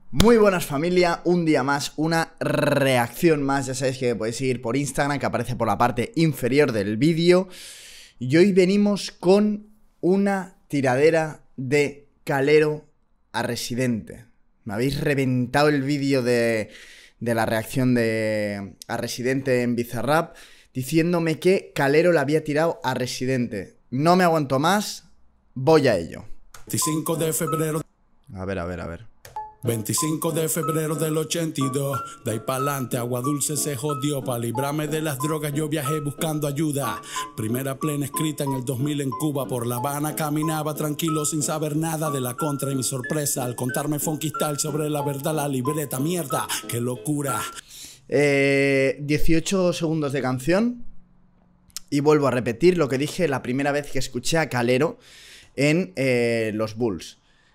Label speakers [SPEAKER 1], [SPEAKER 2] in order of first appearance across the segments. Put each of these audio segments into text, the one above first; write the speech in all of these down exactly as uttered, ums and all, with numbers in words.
[SPEAKER 1] Muy buenas familia, un día más, una reacción más. Ya sabéis que podéis seguir por Instagram, que aparece por la parte inferior del vídeo. Y hoy venimos con una tiradera de Calero a Residente. Me habéis reventado el vídeo de, de la reacción de a Residente en Bizarrap, diciéndome que Calero le había tirado a Residente. No me aguanto más, voy a ello.
[SPEAKER 2] veinticinco de febrero.
[SPEAKER 1] A ver, a ver, a ver.
[SPEAKER 2] veinticinco de febrero del ochenta y dos. De ahí pa'lante, agua dulce se jodió. Pa' librarme de las drogas yo viajé buscando ayuda. Primera plena escrita en el dos mil en Cuba. Por La Habana caminaba tranquilo sin saber nada de la contra. Y mi sorpresa al contarme Funky Style sobre la verdad, la libreta. Mierda, qué locura.
[SPEAKER 1] eh, dieciocho segundos de canción. Y vuelvo a repetir lo que dije la primera vez que escuché a Calero en eh, los Bulls.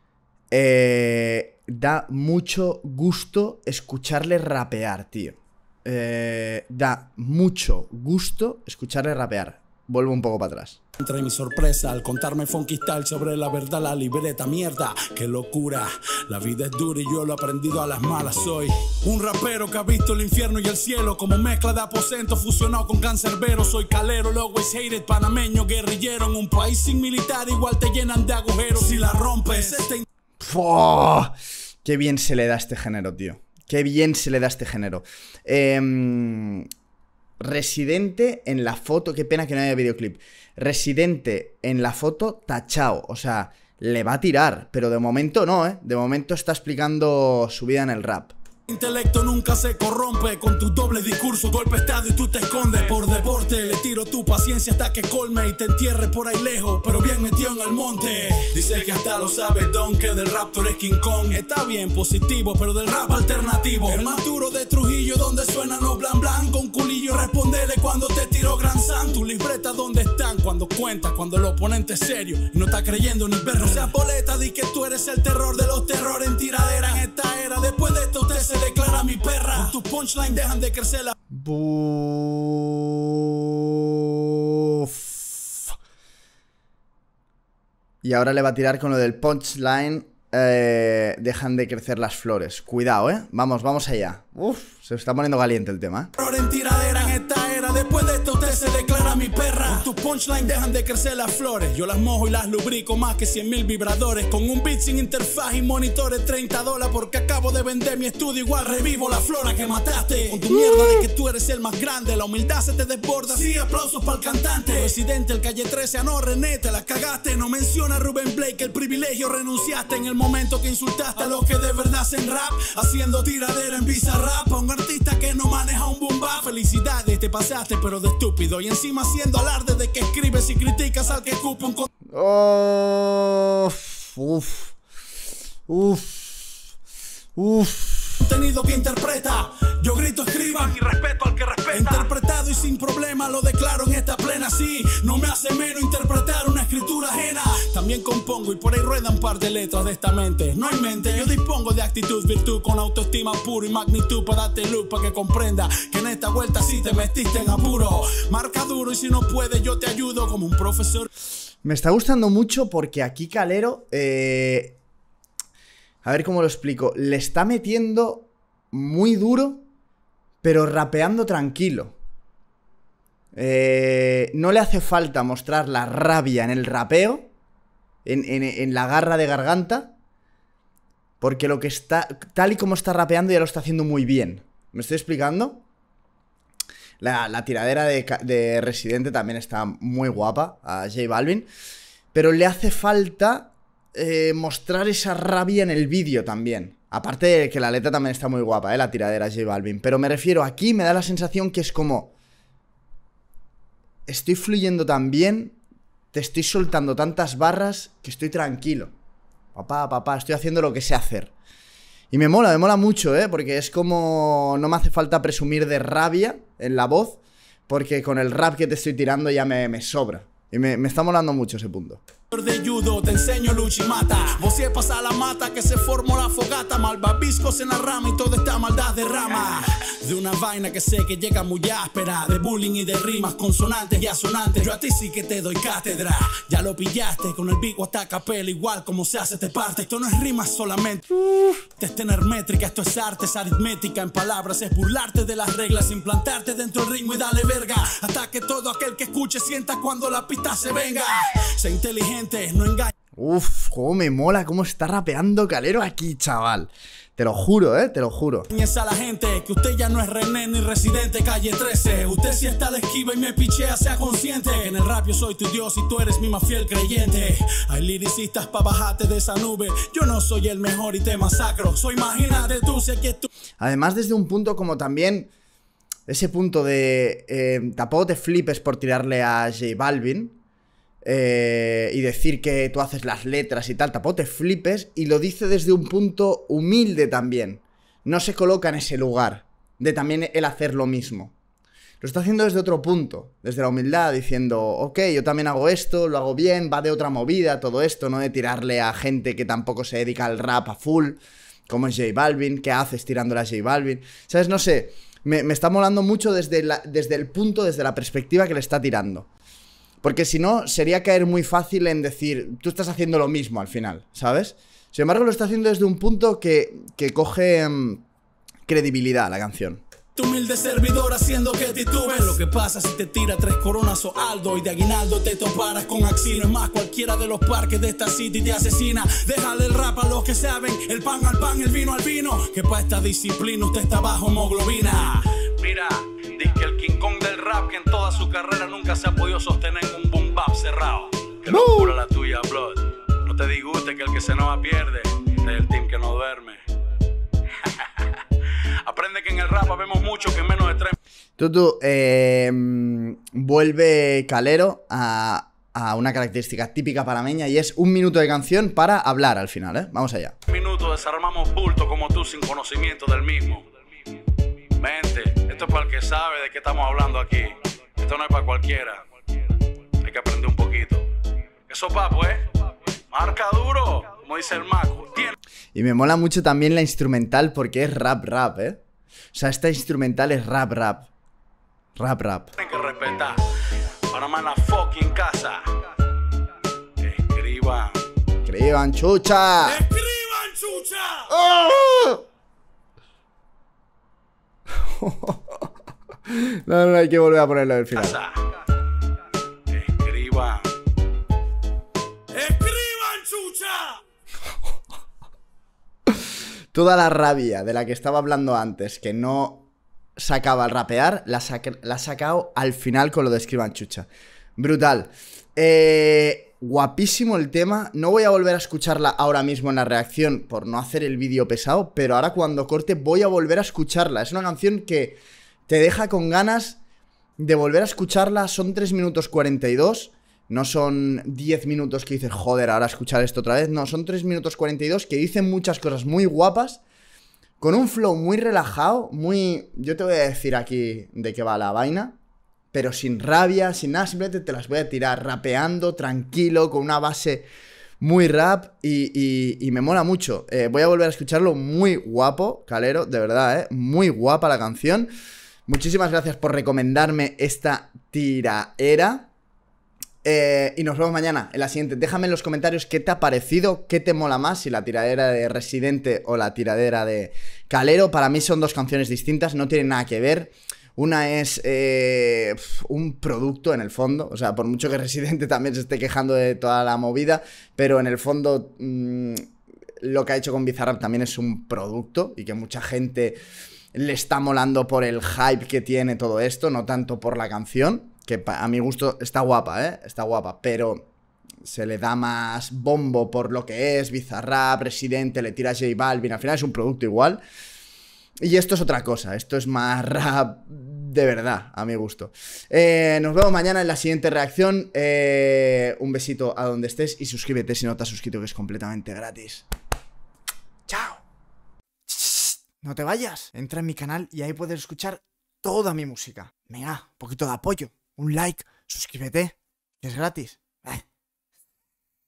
[SPEAKER 1] Eh, da mucho gusto escucharle rapear, tío. Eh, da mucho gusto escucharle rapear. Vuelvo un poco para atrás.
[SPEAKER 2] Entre mi sorpresa al contarme Funky Style sobre la verdad, la libreta. Mierda, qué locura. La vida es dura y yo lo he aprendido a las malas. Soy un rapero que ha visto el infierno y el cielo como mezcla de aposento fusionado con cancerbero. Soy Calero, el always hated, panameño, guerrillero. En un país sin militar igual te llenan de agujeros. Si la rompes, este...
[SPEAKER 1] ¡Oh! Qué bien se le da a este género, tío. Qué bien se le da a este género. Eh, Residente en la foto. Qué pena que no haya videoclip. Residente en la foto tachao. O sea, le va a tirar. Pero de momento no, ¿eh? De momento está explicando su vida en el rap.
[SPEAKER 2] Intelecto nunca se corrompe con tu doble discurso, golpe estado y tú te escondes. Por deporte le tiro tu paciencia hasta que colme y te entierre por ahí lejos, pero bien metido en el monte. Dice que hasta lo sabe Don, que del Raptor es King Kong. Está bien positivo, pero del rap alternativo. El más duro de Trujillo, donde suenan los blan blan. Con culillo respondele cuando te tiro Gran San. Tu libreta donde están cuando cuentas, cuando el oponente es serio y no está creyendo ni perro. No seas boleta, di que tú eres el terror de los terrores en tiradera en esta era. Después de esto usted se declara mi perra. Tus punchline dejan de crecer la...
[SPEAKER 1] Buf. Y ahora le va a tirar con lo del punchline. Eh, dejan de crecer las flores. Cuidado, eh. Vamos, vamos allá. Uf, se está poniendo caliente el tema,
[SPEAKER 2] ¿eh? En tiradera en esta era. Después de esto usted se declara mi perra. Tus punchline dejan de crecer las flores. Yo las mojo y las lubrico más que cien mil vibradores. Con un beat sin interfaz y monitores treinta dólares. Porque acabo de vender mi estudio. Igual revivo la flora que mataste. Con tu mierda de que tú eres el más grande. La humildad se te desborda. Sí, aplausos para el cantante. Residente, el calle trece, a no René, te la cagaste. No menciona a Rubén Blake, el privilegio renunciaste en el momento que insultaste a los que de verdad hacen rap. Haciendo tiradera en Bizarrap. A un artista que no maneja un boom bap. Felicidades, te pasaste pero de estúpido. Y encima haciendo alarde de que escribes y criticas al que escupe un...
[SPEAKER 1] Oh, uf, uf, uf.
[SPEAKER 2] Contenido que interpreta. Yo grito, escriban y respeto al que respeta. Interpretado y sin problema lo declaro en esta plena. Sí, no me hace menos interpretar una escritura ajena. También compongo y por ahí ruedan un par de letras de esta mente. No hay mente, yo dispongo de actitud, virtud con autoestima puro y magnitud para darte luz para que comprenda que en esta vuelta sí te metiste en apuro. Marca duro y si no puedes yo te ayudo como un profesor.
[SPEAKER 1] Me está gustando mucho porque aquí Calero, eh... a ver cómo lo explico, le está metiendo muy duro, pero rapeando tranquilo. Eh, no le hace falta mostrar la rabia en el rapeo, en, en, en la garra de garganta, porque lo que está, tal y como está rapeando ya lo está haciendo muy bien. ¿Me estoy explicando? La, la tiradera de, de Residente también está muy guapa, a J Balvin, pero le hace falta eh, mostrar esa rabia en el vídeo también. Aparte de que la letra también está muy guapa, eh, la tiradera J Balvin. Pero me refiero, aquí me da la sensación que es como... Estoy fluyendo tan bien, te estoy soltando tantas barras que estoy tranquilo. Papá, papá, estoy haciendo lo que sé hacer. Y me mola, me mola mucho, eh, porque es como... No me hace falta presumir de rabia en la voz, porque con el rap que te estoy tirando ya me, me sobra. Y me, me está molando mucho ese punto.
[SPEAKER 2] de judo, te enseño lucha y mata. Vos si pasa la mata que se formó la fogata. Malvaviscos en la rama y toda esta maldad derrama. De una vaina que sé que llega muy áspera. De bullying y de rimas consonantes y asonantes. Yo a ti sí que te doy cátedra. Ya lo pillaste con el bico hasta capela. Igual como se hace te parte. Esto no es rimas solamente. Esto es tener métrica, esto es arte, es aritmética. En palabras es burlarte de las reglas. Implantarte dentro del ritmo y dale verga. Hasta que todo aquel que escuche sienta cuando la pista se venga. Sé inteligente. No engañes.
[SPEAKER 1] Uf, cómo me mola cómo está rapeando Calero aquí, chaval. Te lo juro, eh, te lo juro.
[SPEAKER 2] A la gente que usted ya no es René ni residente calle trece. Usted si está a la esquiva y me pichea, sea consciente. En el rap yo soy tu dios y tú eres mi más fiel creyente. Hay liricistas pa' bajarte de esa nube. Yo no soy el mejor y te masacro. Soy imagínate tú, sé que tú.
[SPEAKER 1] Además desde un punto como también ese punto de eh, tampoco te flipes por tirarle a J Balvin. Eh, y decir que tú haces las letras y tal, tampoco te flipes. Y lo dice desde un punto humilde también. No se coloca en ese lugar de también él hacer lo mismo. Lo está haciendo desde otro punto, desde la humildad, diciendo, ok, yo también hago esto, lo hago bien, va de otra movida todo esto, no de tirarle a gente que tampoco se dedica al rap a full, como es J Balvin. ¿Qué haces tirándole a J Balvin? ¿Sabes? No sé, me, me está molando mucho desde, la, desde el punto, desde la perspectiva que le está tirando. Porque si no, sería caer muy fácil en decir, tú estás haciendo lo mismo al final, ¿sabes? Sin embargo, lo está haciendo desde un punto que, que coge um, credibilidad la canción.
[SPEAKER 2] Tu humilde servidor haciendo que titubes. Lo que pasa si te tira tres coronas o algo y de aguinaldo te toparas con Axino. Es más, cualquiera de los parques de esta city te asesina. Déjale el rap a los que saben, el pan al pan, el vino al vino. Que pa' esta disciplina usted está bajo hemoglobina. Mira, dice que el King Kong del rap, que en toda su carrera nunca se ha podido sostener en un boom bap cerrado. Que locura la tuya, Blood. No te disguste que el que se enoja pierde. Es el team que no duerme. Aprende que en el rap vemos mucho que en menos de tres.
[SPEAKER 1] Tutu, eh, vuelve Calero a, a una característica típica panameña y es un minuto de canción para hablar al final, ¿eh? Vamos allá.
[SPEAKER 2] Un minuto desarmamos bulto como tú sin conocimiento del mismo. Mente, esto es para el que sabe de qué estamos hablando aquí. Esto no es para cualquiera. Hay que aprender un poquito. Eso, papo, ¿eh? Marca duro, como dice el Maco. Tiene...
[SPEAKER 1] Y me mola mucho también la instrumental porque es rap rap, ¿eh? O sea, esta instrumental es rap rap. Rap rap.
[SPEAKER 2] Tienen que respetar. Panamá en la fucking casa. Escriban.
[SPEAKER 1] Escriban, chucha.
[SPEAKER 2] Escriban, chucha.
[SPEAKER 1] ¡Oh! No, no, hay que volver a ponerlo del final.
[SPEAKER 2] Escriban. Escriban, chucha.
[SPEAKER 1] Toda la rabia de la que estaba hablando antes, que no sacaba al rapear, la, saca, la ha sacado al final con lo de Escriban Chucha. Brutal. Eh, guapísimo el tema. No voy a volver a escucharla ahora mismo en la reacción por no hacer el vídeo pesado, pero ahora cuando corte voy a volver a escucharla. Es una canción que te deja con ganas de volver a escucharla. Son tres minutos cuarenta y dos. No son diez minutos que dices, joder, ahora escuchar esto otra vez. No, son tres minutos cuarenta y dos que dicen muchas cosas muy guapas, con un flow muy relajado, muy... Yo te voy a decir aquí de qué va la vaina, pero sin rabia, sin nada, simplemente te las voy a tirar rapeando, tranquilo, con una base muy rap y, y, y me mola mucho. Eh, voy a volver a escucharlo, muy guapo, Calero, de verdad, ¿eh? Muy guapa la canción. Muchísimas gracias por recomendarme esta tiraera. Eh, y nos vemos mañana en la siguiente. Déjame en los comentarios qué te ha parecido, qué te mola más, si la tiradera de Residente o la tiradera de Calero. Para mí son dos canciones distintas, no tienen nada que ver. Una es eh, un producto en el fondo, o sea, por mucho que Residente también se esté quejando de toda la movida, pero en el fondo mmm, lo que ha hecho con Bizarrap también es un producto y que mucha gente le está molando por el hype que tiene todo esto, no tanto por la canción. Que a mi gusto está guapa, ¿eh? Está guapa, pero se le da más bombo por lo que es Bizarrap, Residente, le tira a J Balvin. Al final es un producto igual. Y esto es otra cosa, esto es más rap de verdad, a mi gusto. Eh, nos vemos mañana en la siguiente reacción. Eh, un besito a donde estés y suscríbete si no te has suscrito, que es completamente gratis. ¡Chao! No te vayas, entra en mi canal y ahí puedes escuchar toda mi música. Venga, un poquito de apoyo. Un like, suscríbete, que es gratis.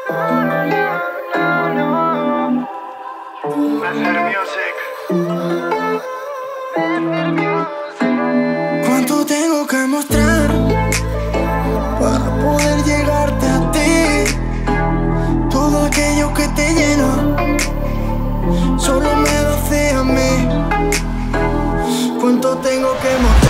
[SPEAKER 3] ¿Cuánto tengo que mostrar para poder llegarte a ti? Todo aquello que te llena solo me da fe a mí. ¿Cuánto tengo que mostrar?